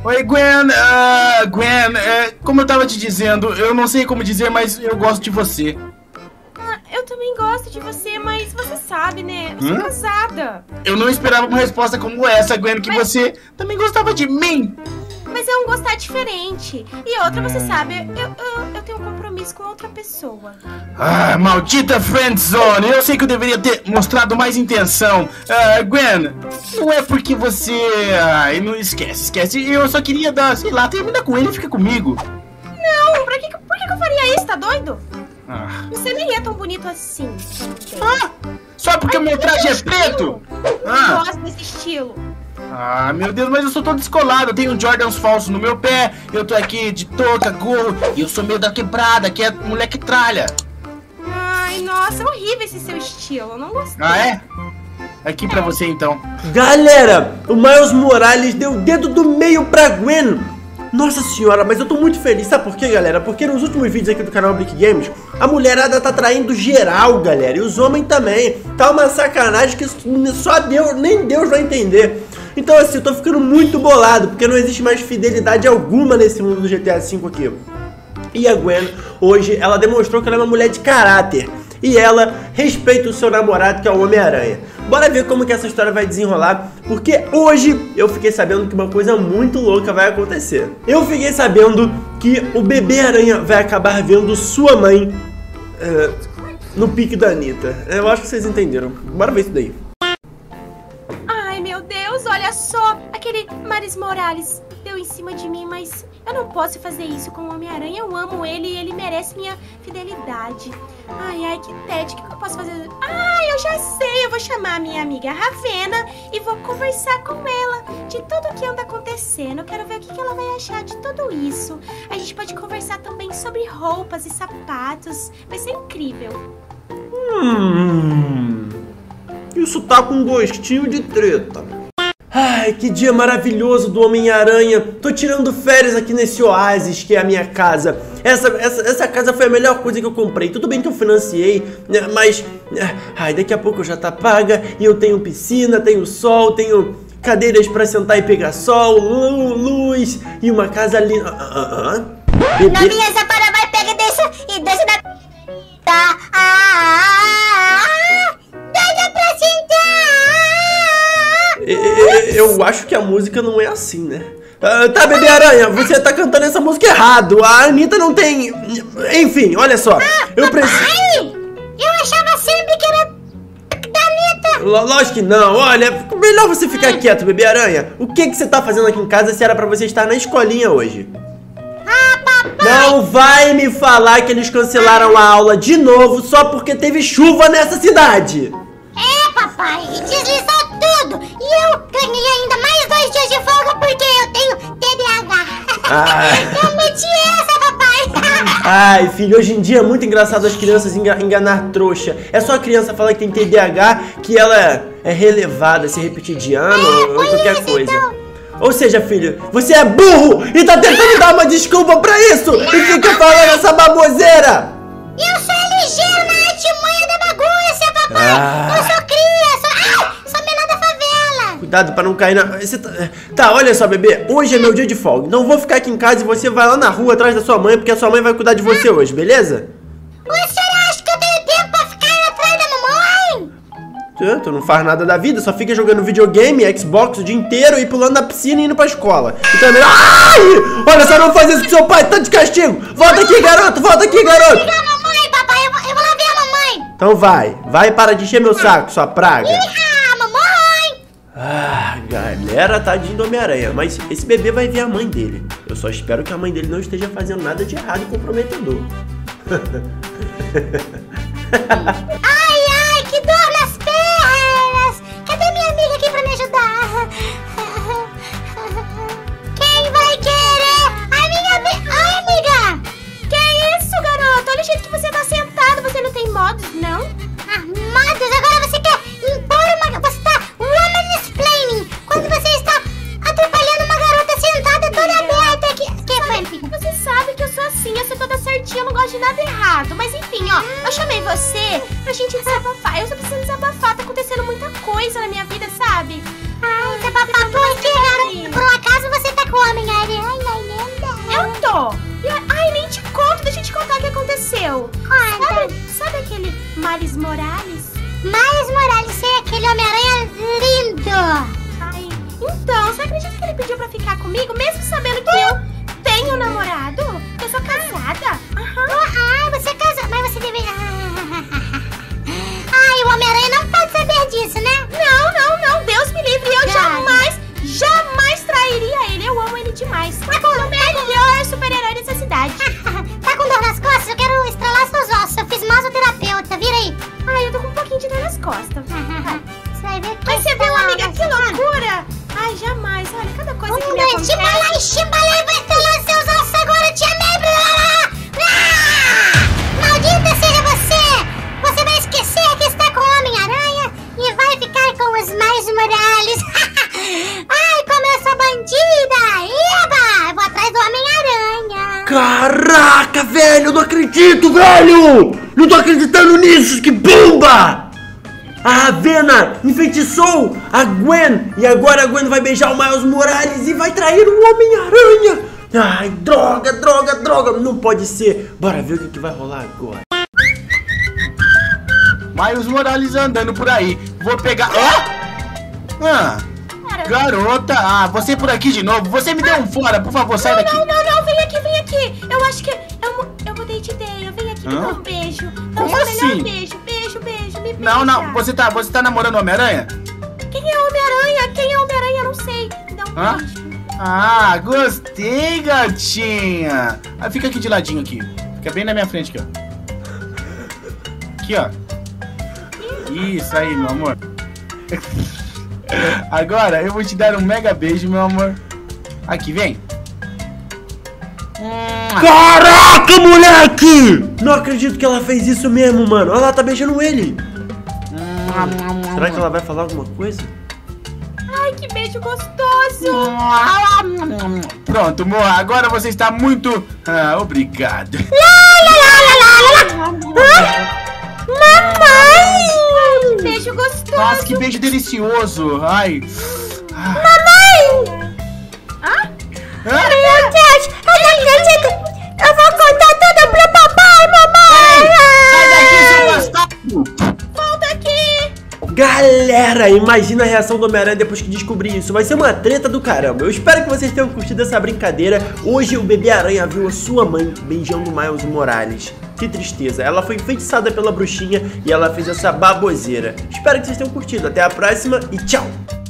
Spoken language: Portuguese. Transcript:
Oi, Gwen. Gwen, como eu tava te dizendo, eu não sei como dizer, mas eu gosto de você. Eu também gosto de você, mas você sabe, né? Eu sou casada. Eu não esperava uma resposta como essa, Gwen, que você também gostava de mim. Mas é um gostar diferente. E outra, você sabe, eu tenho um compromisso com outra pessoa. Ah, maldita friendzone. Eu sei que eu deveria ter mostrado mais intenção. Gwen, não é porque você... Ai, não esquece. Eu só queria dar, sei lá, termina com ele e fica comigo. Não, por que eu faria isso? Tá doido? Você nem é tão bonito assim. Só porque o meu traje é preto? Eu gosto desse estilo. Meu Deus, mas eu sou todo descolado. Eu tenho Jordans falsos no meu pé. Eu tô aqui de touca, gorro. E eu sou meio da quebrada, que é moleque tralha. Ai, nossa, é horrível esse seu estilo. Eu não gostei. É? Aqui pra você, então. Galera, o Miles Morales deu o dedo do meio pra Gwen. Nossa senhora, mas eu tô muito feliz. Sabe por quê, galera? Porque nos últimos vídeos aqui do canal Blick Games, a mulherada tá traindo geral, galera. E os homens também. Tá uma sacanagem que só Deus, nem Deus vai entender. Então assim, eu tô ficando muito bolado, porque não existe mais fidelidade alguma nesse mundo do GTA V aqui. E a Gwen, hoje, ela demonstrou que ela é uma mulher de caráter. E ela respeita o seu namorado, que é o Homem-Aranha. Bora ver como que essa história vai desenrolar, porque hoje eu fiquei sabendo que uma coisa muito louca vai acontecer. Eu fiquei sabendo que o bebê-aranha vai acabar vendo sua mãe no pique da Anitta. Eu acho que vocês entenderam. Bora ver isso daí. Ai, meu Deus, olha só. Aquele Miles Morales deu em cima de mim, mas eu não posso fazer isso com o Homem-Aranha. Eu amo ele e ele merece minha fidelidade. Ai, que tédio, o que eu posso fazer? Eu já sei, eu vou chamar a minha amiga Ravena e vou conversar com ela de tudo o que anda acontecendo. Eu quero ver o que ela vai achar de tudo isso. A gente pode conversar também sobre roupas e sapatos. Vai ser incrível. Isso tá com gostinho de treta. Ai, que dia maravilhoso do Homem-Aranha. Tô tirando férias aqui nesse oásis que é a minha casa. Essa casa foi a melhor coisa que eu comprei. Tudo bem que eu financiei, né, mas... daqui a pouco já tá paga. E eu tenho piscina, tenho sol, tenho cadeiras pra sentar e pegar sol, luz e uma casa linda. Novinha, Zapara, vai, pega e desce da... Doida pra sentar! Eu acho que a música não é assim, né? Tá, bebê-aranha, você tá cantando essa música errado. A Anitta não tem... Enfim, olha só. Eu preciso... Eu achava sempre que era da Anitta. Lógico que não. Olha, melhor você ficar quieto, bebê-aranha. O que você tá fazendo aqui em casa se era pra você estar na escolinha hoje? Papai. Não vai me falar que eles cancelaram a aula de novo só porque teve chuva nessa cidade. Papai, deslizou tudo. E eu ganhei ainda mais 2 dias de folga porque eu tenho TDAH. Eu meti essa, papai. Ai, filho, hoje em dia é muito engraçado as crianças enganar trouxa. É só a criança falar que tem TDAH que ela é relevada, se repetir de ano ou qualquer coisa. Então. Ou seja, filho, você é burro e tá tentando dar uma desculpa pra isso e fica falando essa baboseira. Eu sou ligeiro na artimanha da bagunça, papai. Eu sou cria, sou menor da favela. Cuidado pra não cair na... Tá, olha só, bebê. Hoje é meu dia de folga. Não vou ficar aqui em casa e você vai lá na rua atrás da sua mãe, porque a sua mãe vai cuidar de você hoje, beleza? O senhor acha que eu tenho tempo pra ficar atrás da mamãe? Tu não faz nada da vida, só fica jogando videogame, Xbox o dia inteiro e pulando na piscina e indo pra escola. Então é melhor... Ai! Olha só, não faz isso com seu pai, tá de castigo. Volta aqui, garoto, volta aqui, garoto. Eu vou lá ver a mamãe. Então vai para de encher meu saco, sua praga. Mamãe. Galera, tadinho do Homem-Aranha, mas esse bebê vai ver a mãe dele. Eu só espero que a mãe dele não esteja fazendo nada de errado e comprometedor. Ai, que dor nas pernas. Cadê minha amiga aqui pra me ajudar? Quem vai querer? Ai, minha amiga. Ai, amiga. Que isso, garoto? Olha o jeito que você tá sentado. Você não tem modos, não? Modos? Agora você quer impor uma... Você tá woman-explaining quando você está atrapalhando uma garota sentada toda aberta aqui. Que foi, filho? Você sabe que eu sou assim, eu sou toda certinha, eu não gosto de nada errado. Mas enfim, eu chamei você pra gente desabafar. Eu só preciso desabafar, tá acontecendo muita coisa na minha vida, sabe? Desabafar por quê? Por um acaso você tá com o Homem-Aranha? Ai, nem te conto, deixa eu te contar o que aconteceu. Conta. Sabe aquele Miles Morales? Miles Morales é aquele Homem-Aranha lindo. Ai, então, você acredita que ele pediu pra ficar comigo, mesmo sabendo que eu tenho namorado? Eu sou casada. Você é casada, mas você deveria... Ai, o Homem-Aranha não pode saber disso, né? Não, Deus me livre, eu jamais trairia ele, eu amo ele demais. O melhor super-herói dessa cidade. Tá com dor nas costas? Eu quero estralar seus ossos, eu fiz masoterapeuta, vira aí. Ai, eu tô com um pouquinho de dor nas costas. Você vai ver que... Mas você viu, amiga, que loucura. Ai, jamais, olha, cada coisa que me acontece. Chimbalai, vai estralar seus ossos agora, te amei. Maldita seja você! Você vai esquecer que está com o Homem-Aranha e vai ficar com os Miles Morales. Ai, como eu sou bandida! Eba! Eu vou atrás do Homem-Aranha. Caraca, velho, eu não acredito, velho! Não tô acreditando nisso, que bomba! A Ravena enfeitiçou a Gwen e agora a Gwen vai beijar o Miles Morales e vai trair o Homem-Aranha! Ai, droga! Não pode ser! Bora ver o que vai rolar agora. Miles Morales andando por aí. Vou pegar... Garota, você por aqui de novo. Você me deu um fora, por favor, sai daqui. Não, vem aqui. Eu acho que eu mudei de ideia. Vem aqui me dar um beijo. Como assim? Beijo, me beija. Não, você tá namorando o Homem-Aranha? Quem é o Homem-Aranha? Eu não sei. Me dá um beijo. Ah, gostei, gatinha. Fica aqui de ladinho aqui. Fica bem na minha frente aqui, ó. Aqui, ó. Isso aí, meu amor. Agora eu vou te dar um mega beijo, meu amor. Aqui, vem. Caraca, moleque! Não acredito que ela fez isso mesmo, mano. Olha lá, tá beijando ele. Será que ela vai falar alguma coisa? Ai, que beijo gostoso. Pronto, amor. Agora você está muito... obrigado. Mamãe! Que beijo gostoso. Nossa, que beijo delicioso. Ai. Mamãe! Meu Deus, eu não acredito. Eu vou contar tudo pro papai, mamãe. Sai daqui, seu bastardo. Volta aqui. Galera, imagina a reação do Homem-Aranha depois que descobrir isso. Vai ser uma treta do caramba. Eu espero que vocês tenham curtido essa brincadeira. Hoje o bebê aranha viu a sua mãe beijando Miles Morales. Que tristeza, ela foi enfeitiçada pela bruxinha e ela fez essa baboseira. Espero que vocês tenham curtido. Até a próxima e tchau!